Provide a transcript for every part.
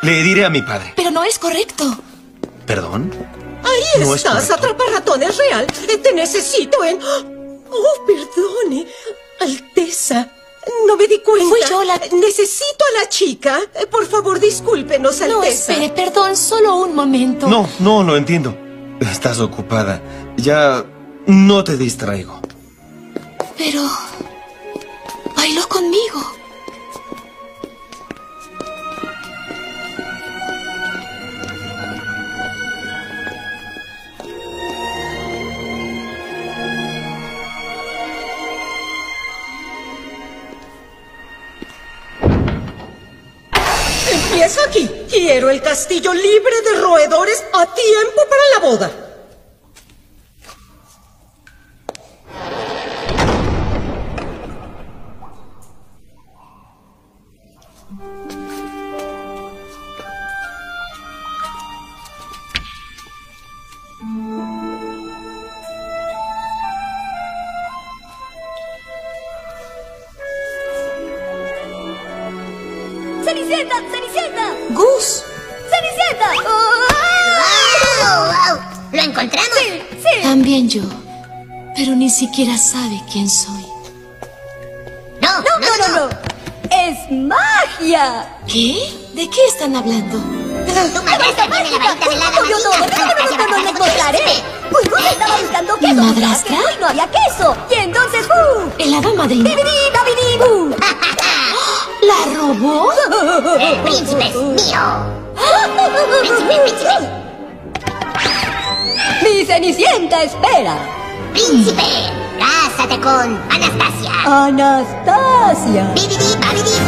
Le diré a mi padre. Pero no es correcto. ¿Perdón? Ahí No es estás, correcto. atrapa-ratón, es real. Te necesito en... Oh, perdone. Alteza, no me di cuenta. Fui yo la... Necesito a la chica. Por favor, discúlpenos, Alteza. No, espere, perdón, solo un momento. No, lo entiendo. Estás ocupada. Ya no te distraigo. Pero... bailó conmigo. Empieza aquí. Quiero el castillo libre de roedores a tiempo para la boda. ¡Cenicienta! ¡Cenicienta! ¡Gus! ¡Cenicienta! ¡Wow! ¿Lo encontramos? Sí, sí. También yo. Pero ni siquiera sabe quién soy. No. ¡Es magia! ¿Qué? ¿De qué están hablando? Tu madrastra tiene la varita del hada Yo madrina. no les mostraré. Pues yo estaba buscando queso. ¿Mi madrastra? Y no había queso. Y entonces, ¿El hada madrina? ¡Bibidi, babidi, bu! ¿La robó? El príncipe es mío. Príncipe. ¡Mi Cenicienta espera! Príncipe, cásate con Anastasia. ¡Anastasia! Bibidi, babidi,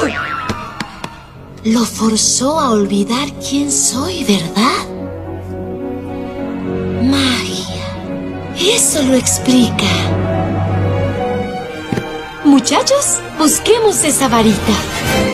bu. Lo forzó a olvidar quién soy, ¿verdad? Magia. Eso lo explica. Muchachos, busquemos esa varita.